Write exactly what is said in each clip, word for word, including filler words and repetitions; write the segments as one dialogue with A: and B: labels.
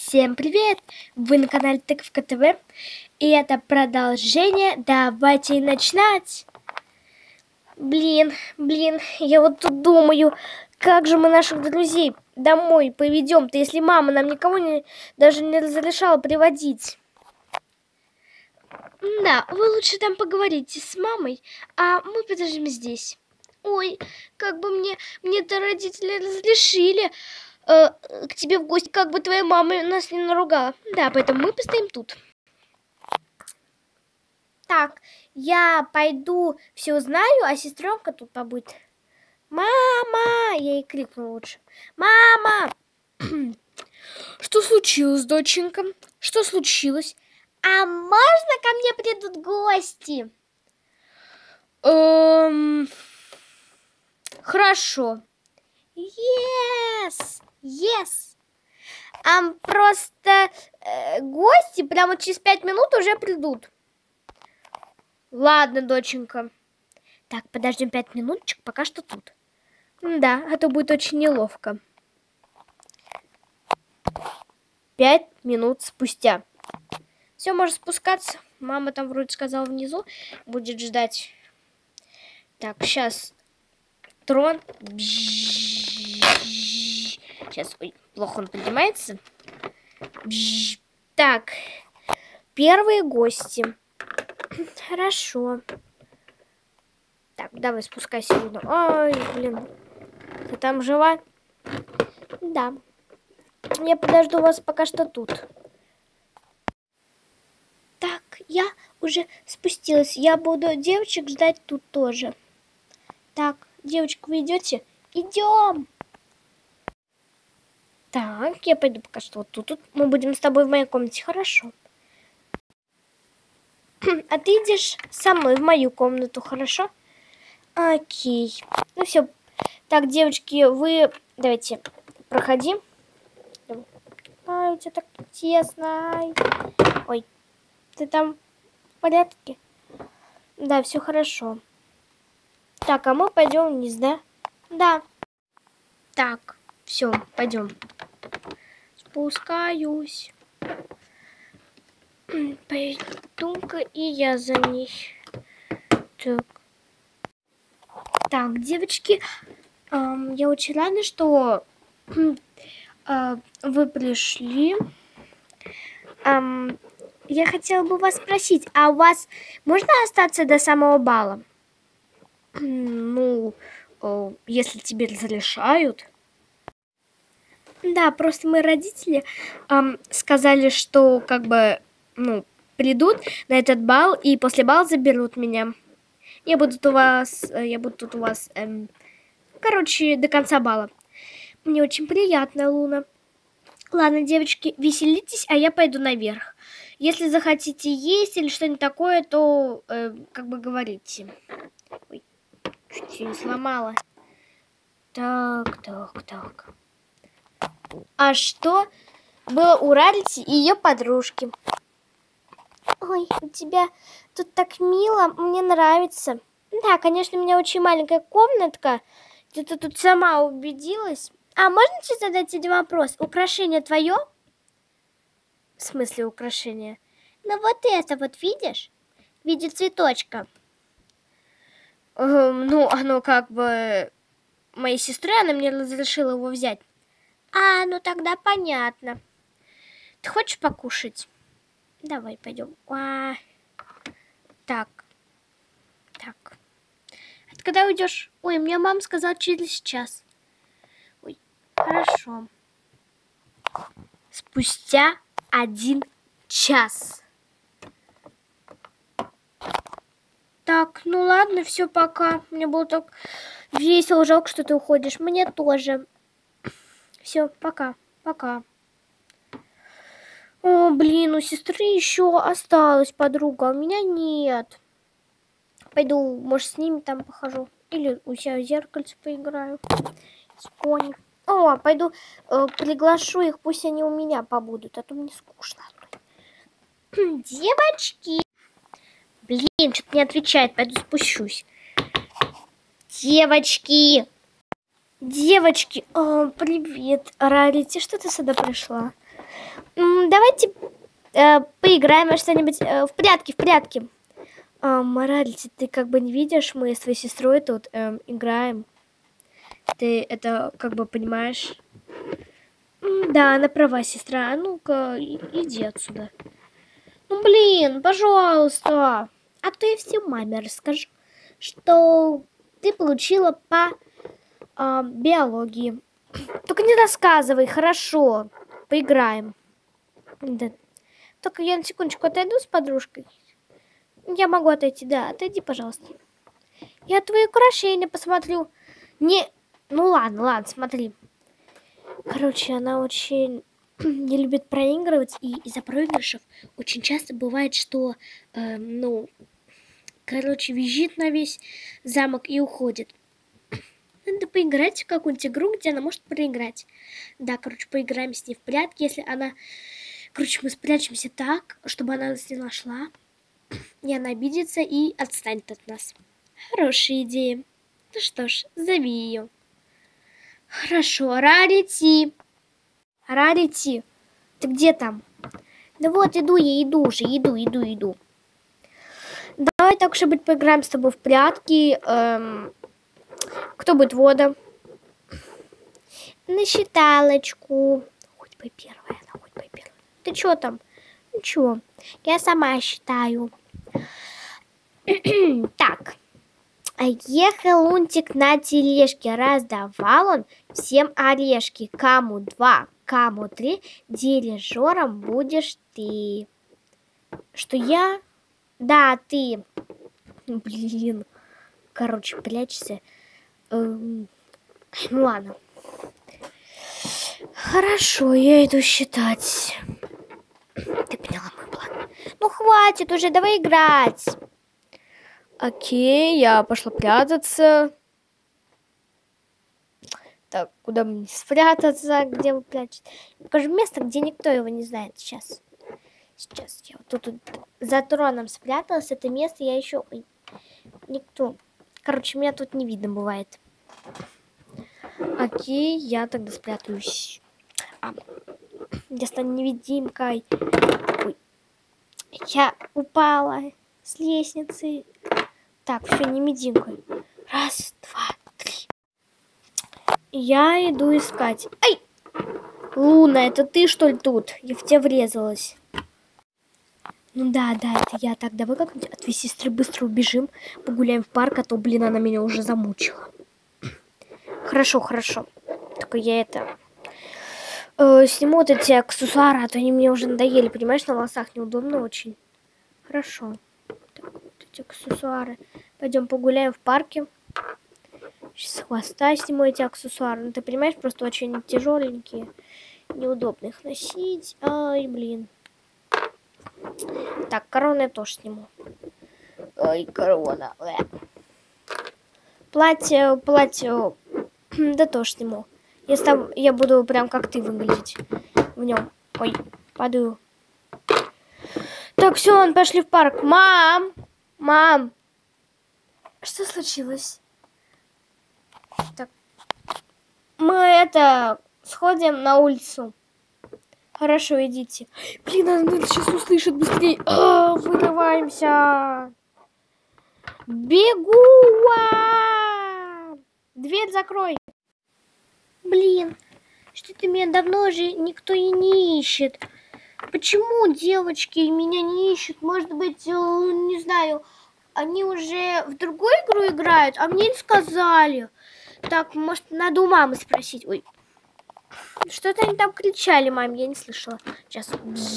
A: Всем привет! Вы на канале Тыковка ТВ, и это продолжение. Давайте начинать! Блин, блин, я вот тут думаю, как же мы наших друзей домой поведем-то, если мама нам никого не, даже не разрешала приводить. Да, вы лучше там поговорите с мамой, а мы подождем здесь. Ой, как бы мне, мне-то родители разрешили э, к тебе в гости, как бы твоя мама нас не наругала. Да, поэтому мы постоим тут. Так, я пойду все узнаю, а сестренка тут побудет. Мама! Я ей крикну лучше. Мама! Что случилось, доченька? Что случилось? А можно ко мне придут гости? Эм... Хорошо. Yes! Yes! А просто э, гости прямо через пять минут уже придут. Ладно, доченька. Так, подождем пять минуточек, пока что тут. Да, а то будет очень неловко. Пять минут спустя. Все, можно спускаться. Мама там вроде сказала внизу. Будет ждать. Так, сейчас трон. Сейчас, ой, плохо он поднимается. Так, первые гости. Хорошо. Так, давай спускайся. Ой, блин. Ты там жива? Да. Я подожду вас пока что тут. Так, я уже спустилась. Я буду девочек ждать тут тоже. Так, девочка, вы идете? Идем. Так, я пойду пока что вот тут. тут. Мы будем с тобой в моей комнате, хорошо? А ты идешь со мной в мою комнату, хорошо? Окей. Ну все. Так, девочки, вы... Давайте, проходи. Ай, у тебя так тесно. Ай. Ой, ты там в порядке? Да, все хорошо. Так, а мы пойдем вниз, да? Да. Так, все, пойдем. Спускаюсь. Пойду-ка и я за ней. Так. Так, девочки, эм, я очень рада, что э, вы пришли. Эм, я хотела бы вас спросить, а у вас можно остаться до самого бала? Ну, э, если тебе разрешают. Да, просто мои родители эм, сказали, что как бы, ну, придут на этот бал и после бала заберут меня. Я буду тут у вас, я буду тут у вас, эм, короче, до конца бала. Мне очень приятно, Луна. Ладно, девочки, веселитесь, а я пойду наверх. Если захотите есть или что-нибудь такое, то, э, как бы говорите. Ой, чуть все не сломала. Так, так, так. А что было у Ралити и ее подружки? Ой, у тебя тут так мило, мне нравится. Да, конечно, у меня очень маленькая комнатка. Ты тут сама убедилась. А можно сейчас задать один вопрос? Украшение твое? В смысле украшение? Ну вот это вот видишь? В виде цветочка. Эм, ну, оно как бы моей сестры, она мне разрешила его взять. А, ну тогда понятно. Ты хочешь покушать? Давай, пойдем. А, так. Так. А ты когда уйдешь? Ой, мне мама сказала через час. Ой, хорошо. Спустя один час. Так, ну ладно, все, пока. Мне было так весело, жалко, что ты уходишь. Мне тоже. Все, пока, пока. О, блин, у сестры еще осталась подруга, а у меня нет. Пойду, может, с ними там похожу. Или у себя в зеркальце поиграю. С пони. О, пойду э, приглашу их, пусть они у меня побудут, а то мне скучно. Девочки. Блин, что-то не отвечает, пойду спущусь. Девочки. Девочки. О, привет, Ралити, что ты сюда пришла? М, Давайте э, поиграем во что-нибудь э, в прятки, в прятки. А, Моральти, ты как бы не видишь, мы с твоей сестрой тут эм, играем. Ты это как бы понимаешь? М, Да, она права, сестра. А ну-ка, и- иди отсюда. Ну, блин, пожалуйста. А то я все маме расскажу, что ты получила по а, биологии. Только не рассказывай, хорошо. Поиграем. Да. Только я на секундочку отойду с подружкой. Я могу отойти, да. Отойди, пожалуйста. Я твои украшения посмотрю. Не... Ну ладно, ладно, смотри. Короче, она очень не любит проигрывать, и из-за проигрышев очень часто бывает, что, э, ну, короче, визжит на весь замок и уходит. Надо поиграть в какую-нибудь игру, где она может проиграть. Да, короче, поиграем с ней в прятки, если она... Короче, мы спрячемся так, чтобы она нас не нашла, и она обидится и отстанет от нас. Хорошая идея. Ну что ж, зови ее. Хорошо, Рарити. Рарити, ты где там? Да вот, иду я, иду уже, иду, иду, иду. Давай так, чтобы поиграем с тобой в прятки. Эм, кто будет вода? На считалочку. Хоть бы первая, она хоть бы первая. Ты чё там? Ничего, я сама считаю. Так. Ехал Лунтик на тележке, раздавал он всем орешки. Кому два, кому три, дирижером будешь ты. Что я? Да, ты. Блин. Короче, прячься. Эм, ну ладно. Хорошо, я иду считать. Ты поняла мой план? Ну хватит уже, давай играть. Окей, я пошла прятаться. Так, куда мне спрятаться? Где вы прячетесь? Покажу место, где никто его не знает сейчас. Сейчас я вот тут, тут за троном спряталась. Это место я еще... Ой, никто. Короче, меня тут не видно бывает. Окей, я тогда спрятаюсь. А, я стану невидимкой. Ой. Я упала с лестницы. Так, все, невидимкой. Раз, два, три. Я иду искать. Ай! Луна, это ты, что ли, тут? Я в тебя врезалась. Ну да, да, это я. Так, давай как-нибудь от твоей сестры быстро убежим, погуляем в парк, а то, блин, она меня уже замучила. Хорошо, хорошо. Только я это... Э, сниму вот эти аксессуары, а то они мне уже надоели, понимаешь, на волосах неудобно очень. Хорошо. Так, вот эти аксессуары. Пойдем погуляем в парке. Сейчас с хвоста сниму эти аксессуары. Ну, ты понимаешь, просто очень тяжеленькие. Неудобно их носить. Ай, блин. Так, корону я тоже сниму. Ой, корона. Э. Платье, платье, да тоже сниму. Я, с тобой, я буду прям как ты выглядеть в нем. Ой, падаю. Так, все, пошли в парк. Мам! Мам! Что случилось? Так. Мы это, сходим на улицу. Хорошо, идите. Блин, она сейчас услышит быстрее. А, вырываемся. Бегу! Дверь закрой. Блин, что-то меня давно уже никто и не ищет. Почему девочки меня не ищут? Может быть, не знаю, они уже в другую игру играют, а мне не сказали. Так, может, надо у мамы спросить. Ой, что-то они там кричали, мам, я не слышала. Сейчас.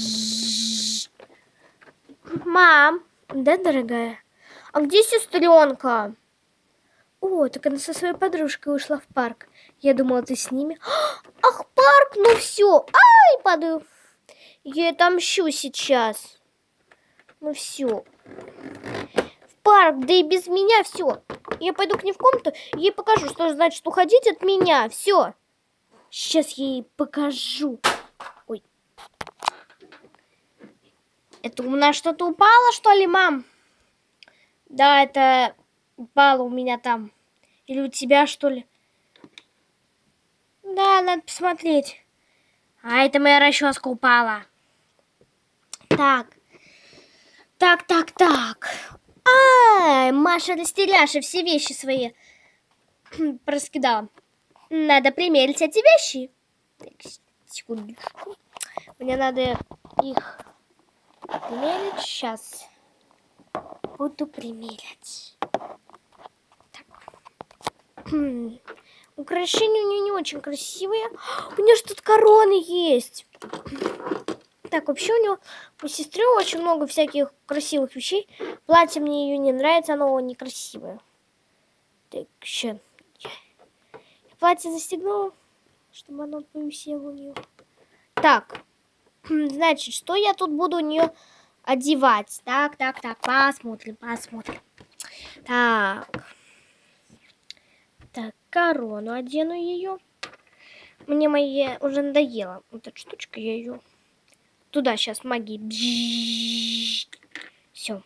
A: Мам, да, дорогая? А где сестренка? О, так она со своей подружкой ушла в парк. Я думала, ты с ними. Ах, парк, ну все. Ай, падаю. Я отомщу сейчас. Ну все. В парк, да и без меня все. Я пойду к ней в комнату, ей покажу, что значит уходить от меня. Все. Сейчас я ей покажу. Ой. Это у нас что-то упало, что ли, мам? Да, это упало у меня там. Или у тебя, что ли? Да, надо посмотреть. А это моя расческа упала. Так. Так, так, так. Ай, Маша растеряша все вещи свои проскидала. Надо примерить эти вещи. Так, секундочку. Мне надо их примерить. Сейчас буду примерять. Так. Украшения у нее не очень красивые. У нее же тут короны есть. Так, вообще у него у сестры очень много всяких красивых вещей. Платье мне ее не нравится, оно некрасивое. Так, сейчас. Платье застегнула, чтобы оно повисело у нее. Так, значит, что я тут буду у нее одевать? Так, так, так, посмотрим, посмотрим. Так. Так, корону одену ее. Мне моя уже надоела. Вот эта штучка, я ее туда сейчас магии. Все.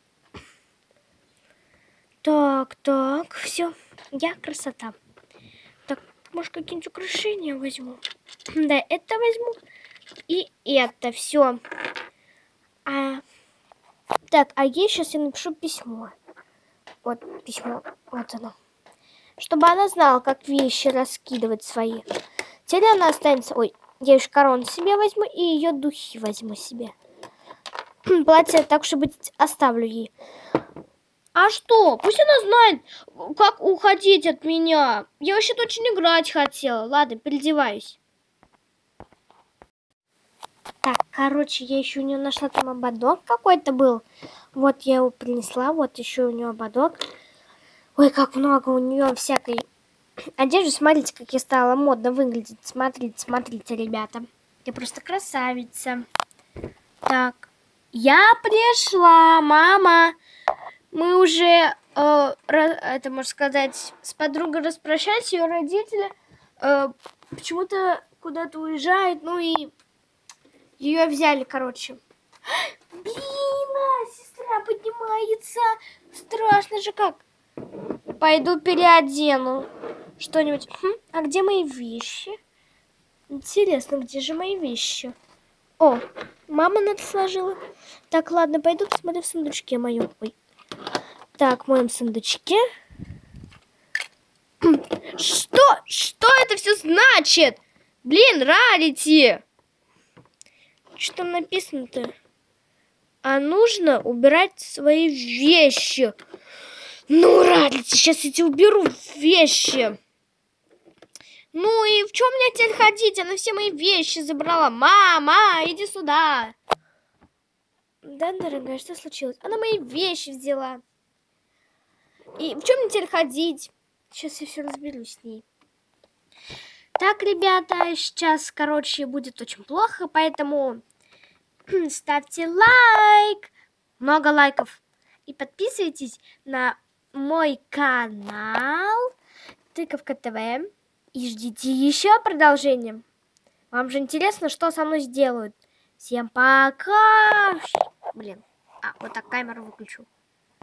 A: Так, так, все. Я красота. Так, может, какие-нибудь украшения возьму? Да, это возьму. И это все. А, так, а ей сейчас я напишу письмо. Вот письмо. Вот оно. Чтобы она знала, как вещи раскидывать свои. Теперь она останется... Ой, я еще корону себе возьму и ее духи возьму себе. Платье так, чтобы оставлю ей. А что? Пусть она знает, как уходить от меня. Я вообще-то очень играть хотела. Ладно, переодеваюсь. Так, короче, я еще у нее нашла там ободок какой-то был. Вот я его принесла. Вот еще у нее ободок. Ой, как много у нее всякой одежды. Смотрите, как я стала модно выглядеть. Смотрите, смотрите, ребята. Я просто красавица. Так, я пришла, мама. Мы уже, э, это можно сказать, с подругой распрощались. Ее родители э, почему-то куда-то уезжают. Ну и ее взяли, короче. Блин, а, сестра поднимается. Страшно же как. Пойду переодену что-нибудь. Хм, а где мои вещи? Интересно, где же мои вещи? О, мама надо сложила. Так, ладно, пойду посмотрю в сундучке моем. Ой. Так, в моем сундучке. Что? Что это все значит? Блин, Рарити! Что там написано-то? А нужно убирать свои вещи. Ну, Рарити, сейчас я тебе уберу вещи. Ну и в чем мне теперь ходить? Она все мои вещи забрала. Мама, иди сюда. Да, дорогая, что случилось? Она мои вещи взяла. И в чем мне теперь ходить? Сейчас я все разберусь с ней. Так, ребята, сейчас, короче, будет очень плохо, поэтому ставьте лайк. Много лайков. И подписывайтесь на мой канал Тыковка ТВ. И ждите еще продолжения. Вам же интересно, что со мной сделают. Всем пока. Блин. А, вот так камеру выключу.